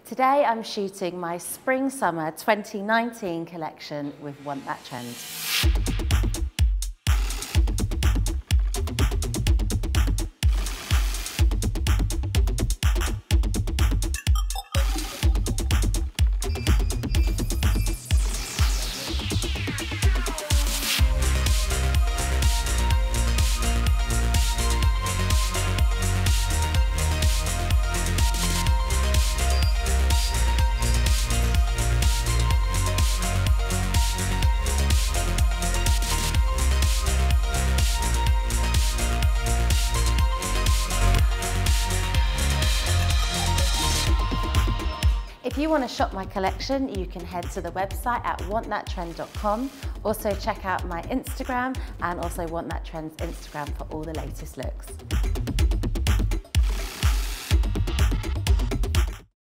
Today I'm shooting my Spring/Summer 2019 collection with Want That Trend. If you want to shop my collection, you can head to the website at wantthattrend.com. Also check out my Instagram and also Want That Trend's Instagram for all the latest looks.